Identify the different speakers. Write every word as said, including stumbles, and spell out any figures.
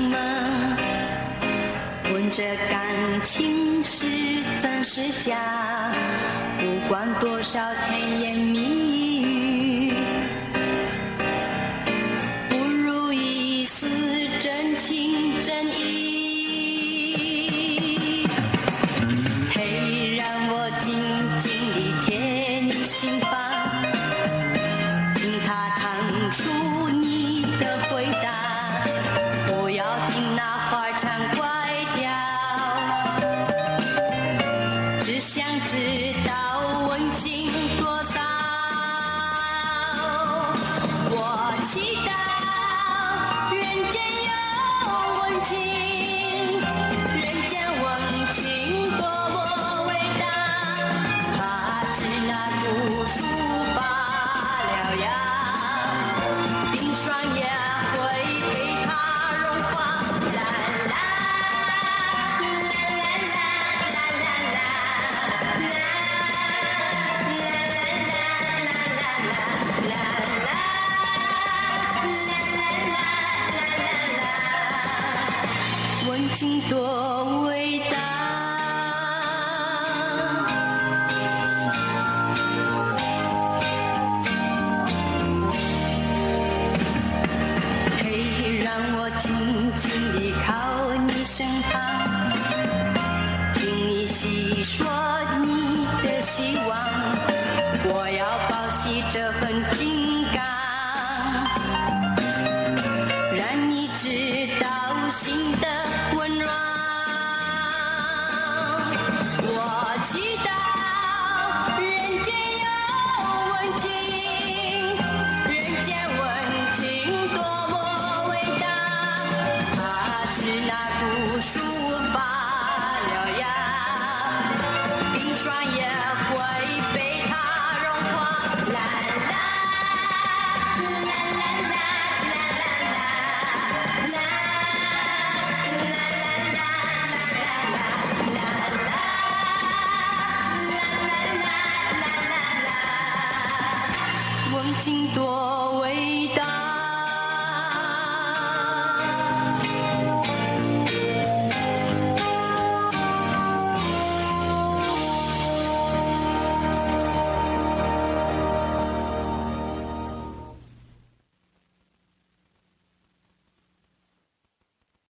Speaker 1: 们问这感情是真是假，不管多少甜言蜜语，不如一丝真情真意。嘿，让我静静地贴你心房，听他弹出你的回答，不要听那花腔怪调，只想知道温情多少。我祈祷人间有温情，人间温情多么伟大，它是那古树发獠牙，冰霜也会被它融化。啦啦啦啦啦啦啦啦啦啦啦啦啦温情多伟大。嘿，让我静静地靠你身旁，听你细说你的希望，我要保系这份情感，让你知道心的温暖。我祈祷人间有温情，人间温情多么伟大，它是那古树发獠牙，冰霜也会被